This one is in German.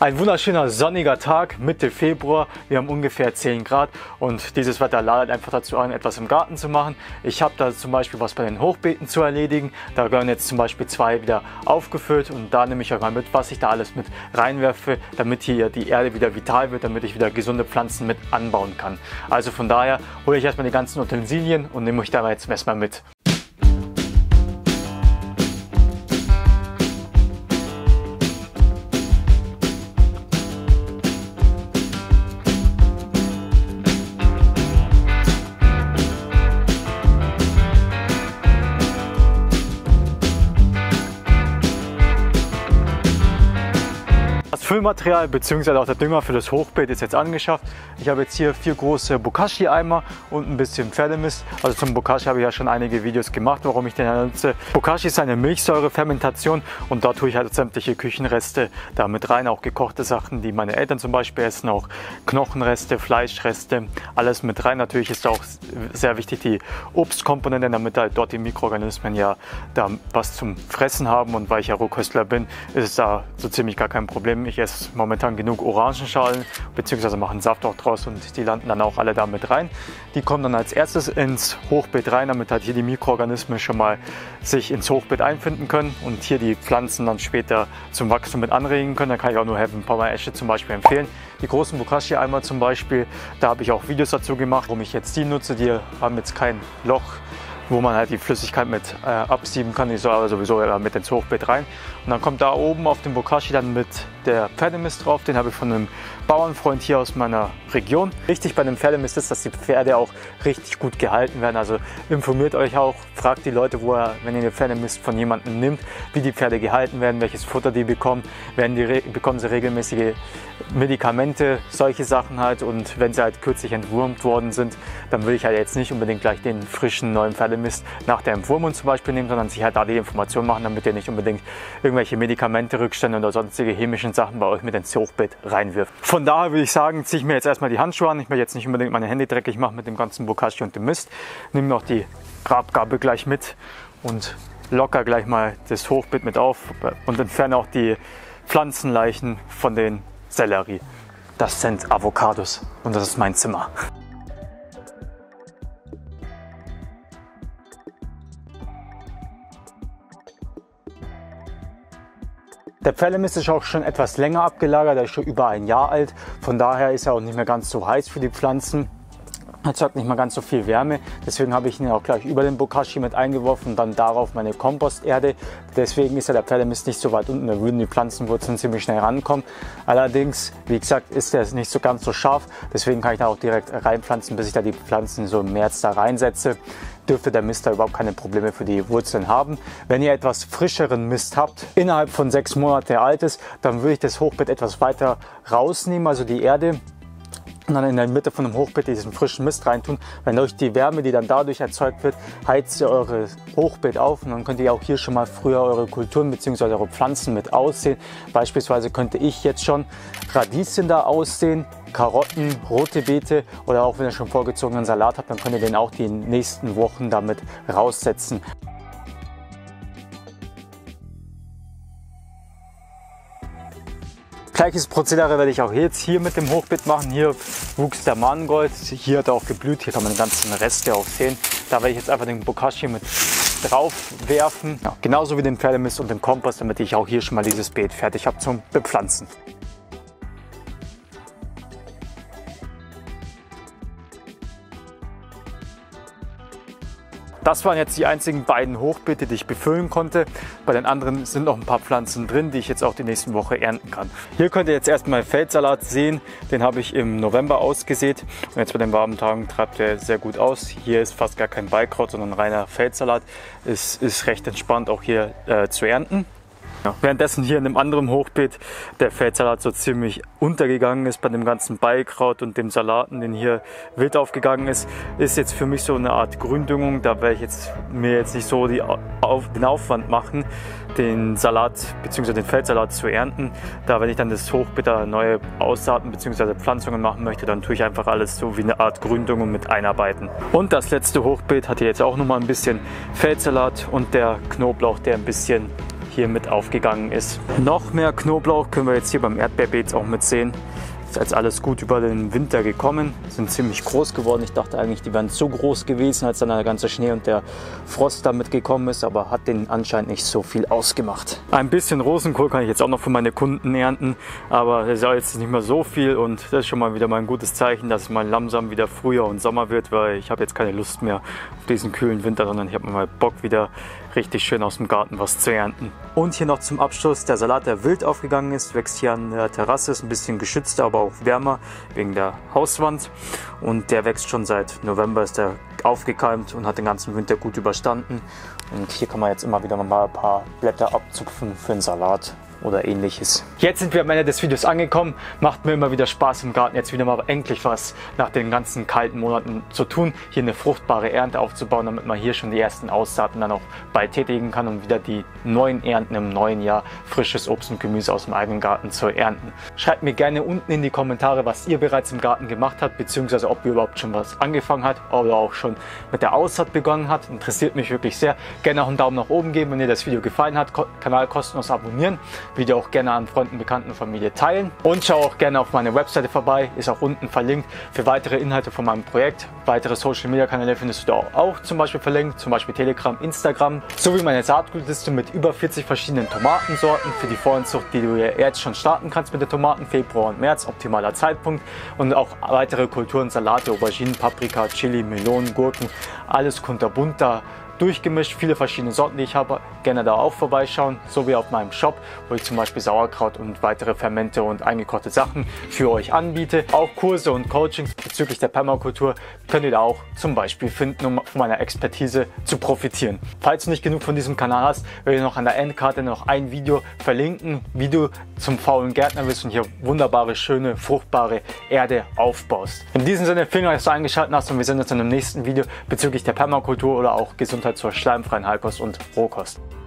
Ein wunderschöner sonniger Tag, Mitte Februar. Wir haben ungefähr 10 Grad und dieses Wetter ladet einfach dazu ein, etwas im Garten zu machen. Ich habe da zum Beispiel was bei den Hochbeeten zu erledigen. Da gehören jetzt zum Beispiel 2 wieder aufgefüllt und da nehme ich euch mal mit, was ich da alles mit reinwerfe, damit hier die Erde wieder vital wird, damit ich wieder gesunde Pflanzen mit anbauen kann. Also von daher hole ich erstmal die ganzen Utensilien und nehme euch da jetzt erstmal mit. Füllmaterial bzw. auch der Dünger für das Hochbeet ist jetzt angeschafft. Ich habe jetzt hier 4 große Bokashi-Eimer und ein bisschen Pferdemist. Also zum Bokashi habe ich ja schon einige Videos gemacht, warum ich den nutze. Bokashi ist eine Milchsäurefermentation und da tue ich halt sämtliche Küchenreste da mit rein, auch gekochte Sachen, die meine Eltern zum Beispiel essen, auch Knochenreste, Fleischreste, alles mit rein. Natürlich ist auch sehr wichtig die Obstkomponente, damit halt dort die Mikroorganismen ja da was zum Fressen haben, und weil ich ja Rohköstler bin, ist es da so ziemlich gar kein Problem. Ich esse momentan genug Orangenschalen bzw. mache einen Saft auch draus und die landen dann auch alle da mit rein. Die kommen dann als erstes ins Hochbeet rein, damit halt hier die Mikroorganismen schon mal sich ins Hochbeet einfinden können und hier die Pflanzen dann später zum Wachstum mit anregen können. Da kann ich auch nur Heaven Power Esche zum Beispiel empfehlen. Die großen Bokashi-Eimer zum Beispiel, da habe ich auch Videos dazu gemacht, warum ich jetzt die nutze. Die haben jetzt kein Loch, wo man halt die Flüssigkeit mit absieben kann. Die soll aber sowieso mit ins Hochbeet rein. Und dann kommt da oben auf dem Bokashi dann mit der Pferdemist drauf. Den habe ich von einem Bauernfreund hier aus meiner Region. Wichtig bei dem Pferdemist ist, dass die Pferde auch richtig gut gehalten werden. Also informiert euch auch, fragt die Leute, wenn ihr den Pferdemist von jemandem nimmt, wie die Pferde gehalten werden, welches Futter die bekommen. Bekommen sie regelmäßige Medikamente, solche Sachen halt. Und wenn sie halt kürzlich entwurmt worden sind, dann will ich halt jetzt nicht unbedingt gleich den frischen neuen Pferdemist nach der Entwurmung zum Beispiel nehmen, sondern sich halt da die Information machen, damit ihr nicht unbedingt irgendwelche Medikamente, Rückstände oder sonstige chemischen Sachen bei euch mit ins Hochbeet reinwirft. Von daher würde ich sagen, ziehe ich mir jetzt erstmal die Handschuhe an. Ich will jetzt nicht unbedingt meine Hände dreckig machen mit dem ganzen Bokashi und dem Mist. Nehme noch die Grabgabel gleich mit und locker gleich mal das Hochbeet mit auf und entferne auch die Pflanzenleichen von den Sellerie. Das sind Avocados und das ist mein Zimmer. Der Pferdemist ist auch schon etwas länger abgelagert, er ist schon über ein Jahr alt. Von daher ist er auch nicht mehr ganz so heiß für die Pflanzen. Er erzeugt nicht mehr ganz so viel Wärme, deswegen habe ich ihn auch gleich über den Bokashi mit eingeworfen und dann darauf meine Komposterde. Deswegen ist ja der Pferdemist nicht so weit unten, da würden die Pflanzenwurzeln ziemlich schnell rankommen. Allerdings, wie gesagt, ist er nicht so ganz so scharf, deswegen kann ich da auch direkt reinpflanzen, bis ich da die Pflanzen so im März da reinsetze. Dürfte der Mist da überhaupt keine Probleme für die Wurzeln haben. Wenn ihr etwas frischeren Mist habt, innerhalb von 6 Monate alt ist, dann würde ich das Hochbeet etwas weiter rausnehmen, also die Erde, und dann in der Mitte von dem Hochbeet diesen frischen Mist reintun. Wenn durch die Wärme, die dann dadurch erzeugt wird, heizt ihr eure Hochbeet auf und dann könnt ihr auch hier schon mal früher eure Kulturen bzw. eure Pflanzen mit aussehen. Beispielsweise könnte ich jetzt schon Radieschen da aussehen, Karotten, rote Beete oder auch wenn ihr schon vorgezogenen Salat habt, dann könnt ihr den auch die nächsten Wochen damit raussetzen. Gleiches Prozedere werde ich auch jetzt hier mit dem Hochbeet machen. Hier wuchs der Mangold, hier hat er auch geblüht, hier kann man die ganzen Reste auch sehen. Da werde ich jetzt einfach den Bokashi mit drauf werfen, ja, genauso wie den Pferdemist und den Kompost, damit ich auch hier schon mal dieses Beet fertig habe zum Bepflanzen. Das waren jetzt die einzigen beiden Hochbeete, die ich befüllen konnte. Bei den anderen sind noch ein paar Pflanzen drin, die ich jetzt auch die nächsten Woche ernten kann. Hier könnt ihr jetzt erstmal Feldsalat sehen. Den habe ich im November ausgesät. Und jetzt bei den warmen Tagen treibt er sehr gut aus. Hier ist fast gar kein Beikraut, sondern reiner Feldsalat. Es ist recht entspannt auch hier zu ernten. Ja. Währenddessen hier in einem anderen Hochbeet der Feldsalat so ziemlich untergegangen ist bei dem ganzen Beikraut und dem Salaten, den hier wild aufgegangen ist, ist jetzt für mich so eine Art Gründüngung. Da werde ich mir jetzt nicht so den Aufwand machen, den Salat bzw. den Feldsalat zu ernten. Da, wenn ich dann das Hochbeet neue Aussaaten bzw. Pflanzungen machen möchte, dann tue ich einfach alles so wie eine Art Gründüngung mit einarbeiten. Und das letzte Hochbeet hat hier jetzt auch nochmal ein bisschen Feldsalat und der Knoblauch, der ein bisschen hier mit aufgegangen ist. Noch mehr Knoblauch können wir jetzt hier beim Erdbeerbeet auch mit sehen. Ist jetzt alles gut über den Winter gekommen, sind ziemlich groß geworden. Ich dachte eigentlich, die wären so groß gewesen, als dann der ganze Schnee und der Frost damit gekommen ist, aber hat den anscheinend nicht so viel ausgemacht. Ein bisschen Rosenkohl kann ich jetzt auch noch für meine Kunden ernten, aber das ist jetzt nicht mehr so viel und das ist schon mal wieder mal ein gutes Zeichen, dass es mal langsam wieder Frühjahr und Sommer wird, weil ich habe jetzt keine Lust mehr auf diesen kühlen Winter, sondern ich habe mal Bock, wieder richtig schön aus dem Garten was zu ernten. Und hier noch zum Abschluss der Salat, der wild aufgegangen ist, wächst hier an der Terrasse, ist ein bisschen geschützter, aber auch wärmer wegen der Hauswand und der wächst schon seit November, ist der aufgekeimt und hat den ganzen Winter gut überstanden und hier kann man jetzt immer wieder mal ein paar Blätter abzupfen für den Salat oder ähnliches. Jetzt sind wir am Ende des Videos angekommen. Macht mir immer wieder Spaß im Garten, jetzt wieder mal endlich was nach den ganzen kalten Monaten zu tun. Hier eine fruchtbare Ernte aufzubauen, damit man hier schon die ersten Aussaaten dann auch bald tätigen kann und wieder die neuen Ernten im neuen Jahr frisches Obst und Gemüse aus dem eigenen Garten zu ernten. Schreibt mir gerne unten in die Kommentare, was ihr bereits im Garten gemacht habt, beziehungsweise ob ihr überhaupt schon was angefangen habt oder auch schon mit der Aussaat begonnen habt. Interessiert mich wirklich sehr. Gerne auch einen Daumen nach oben geben, wenn dir das Video gefallen hat. Kanal kostenlos abonnieren. Video auch gerne an Freunden, Bekannten und Familie teilen. Und schau auch gerne auf meine Webseite vorbei, ist auch unten verlinkt für weitere Inhalte von meinem Projekt. Weitere Social Media Kanäle findest du da auch zum Beispiel verlinkt, zum Beispiel Telegram, Instagram, sowie meine Saatgutliste mit über 40 verschiedenen Tomatensorten für die Voranzucht, die du jetzt schon starten kannst mit den Tomaten. Februar und März, optimaler Zeitpunkt. Und auch weitere Kulturen, Salate, Auberginen, Paprika, Chili, Melonen, Gurken, alles kunterbunt da durchgemischt, viele verschiedene Sorten, die ich habe, gerne da auch vorbeischauen, sowie auf meinem Shop, wo ich zum Beispiel Sauerkraut und weitere Fermente und eingekochte Sachen für euch anbiete. Auch Kurse und Coachings bezüglich der Permakultur könnt ihr da auch zum Beispiel finden, um von meiner Expertise zu profitieren. Falls du nicht genug von diesem Kanal hast, werde ich noch an der Endkarte noch ein Video verlinken, wie du zum faulen Gärtner wirst und hier wunderbare, schöne, fruchtbare Erde aufbaust. In diesem Sinne, vielen Dank, dass du eingeschaltet hast und wir sehen uns in dem nächsten Video bezüglich der Permakultur oder auch Gesundheit zur schleimfreien Heilkost und Rohkost.